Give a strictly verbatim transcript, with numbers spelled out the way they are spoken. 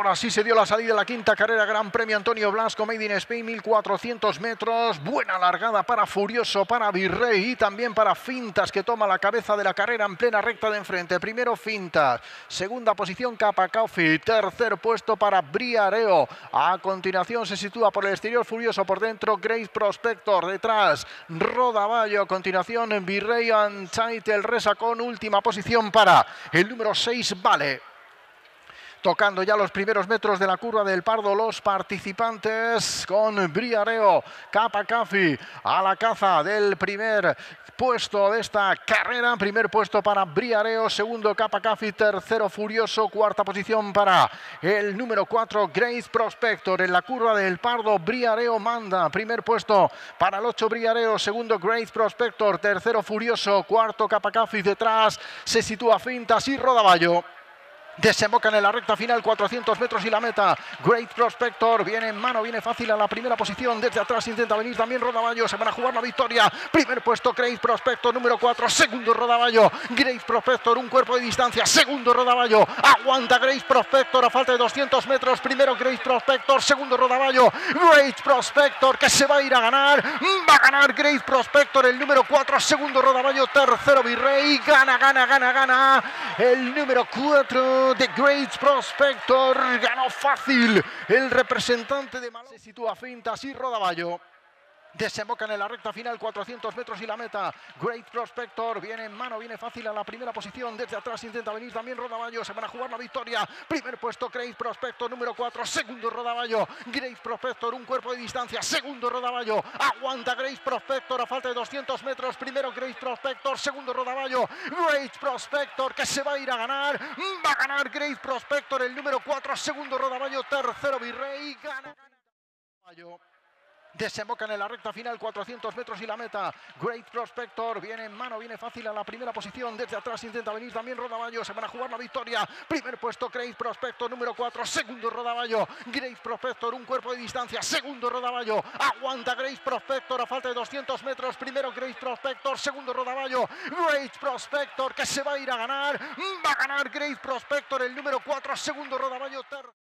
Ahora sí se dio la salida de la quinta carrera, Gran Premio Antonio Blasco, Made in Spain, mil cuatrocientos metros. Buena largada para Furioso, para Virrey y también para Fintas, que toma la cabeza de la carrera en plena recta de enfrente. Primero Fintas, segunda posición Kappa Coffee, tercer puesto para Briareo. A continuación se sitúa por el exterior Furioso, por dentro Grace Prospector, detrás Rodaballo. A continuación Virrey Untitled, el resacón. Última posición para el número seis, Vale. Tocando ya los primeros metros de la curva del Pardo los participantes, con Briareo, Kappa Coffee a la caza del primer puesto de esta carrera. Primer puesto para Briareo, segundo Kappa Coffee, tercero Furioso, cuarta posición para el número cuatro Grace Prospector. En la curva del Pardo Briareo manda, primer puesto para el ocho Briareo, segundo Grace Prospector, tercero Furioso, cuarto Kappa Coffee. Detrás se sitúa Fintas y Rodaballo. Desembocan en la recta final, cuatrocientos metros y la meta. Great Prospector viene en mano, viene fácil a la primera posición. Desde atrás intenta venir también Rodaballo. Se van a jugar la victoria. Primer puesto Great Prospector, número cuatro. Segundo Rodaballo. Great Prospector, un cuerpo de distancia. Segundo Rodaballo. Aguanta Great Prospector a falta de doscientos metros. Primero Great Prospector, segundo Rodaballo. Great Prospector que se va a ir a ganar. Va a ganar Great Prospector, el número cuatro. Segundo Rodaballo, tercero Virrey. Gana, gana, gana, gana. El número cuatro de Great Prospector, ganó fácil el representante de Malón. Se sitúa Fintas y Rodaballo. Desembocan en la recta final, cuatrocientos metros y la meta. Great Prospector viene en mano, viene fácil a la primera posición. Desde atrás intenta venir también Rodaballo. Se van a jugar la victoria. Primer puesto Great Prospector, número cuatro. Segundo Rodaballo. Great Prospector, un cuerpo de distancia. Segundo Rodaballo. Aguanta Great Prospector a falta de doscientos metros. Primero Great Prospector, segundo Rodaballo. Great Prospector que se va a ir a ganar. Va a ganar Great Prospector, el número cuatro. Segundo Rodaballo, tercero Virrey. Gana, gana Rodaballo. Desembocan en la recta final, cuatrocientos metros y la meta. Great Prospector viene en mano, viene fácil a la primera posición. Desde atrás intenta venir también Rodaballo. Se van a jugar la victoria. Primer puesto Great Prospector, número cuatro. Segundo Rodaballo. Great Prospector, un cuerpo de distancia. Segundo Rodaballo. Aguanta Great Prospector a falta de doscientos metros. Primero Great Prospector, segundo Rodaballo. Great Prospector que se va a ir a ganar. Va a ganar Great Prospector, el número cuatro. Segundo Rodaballo.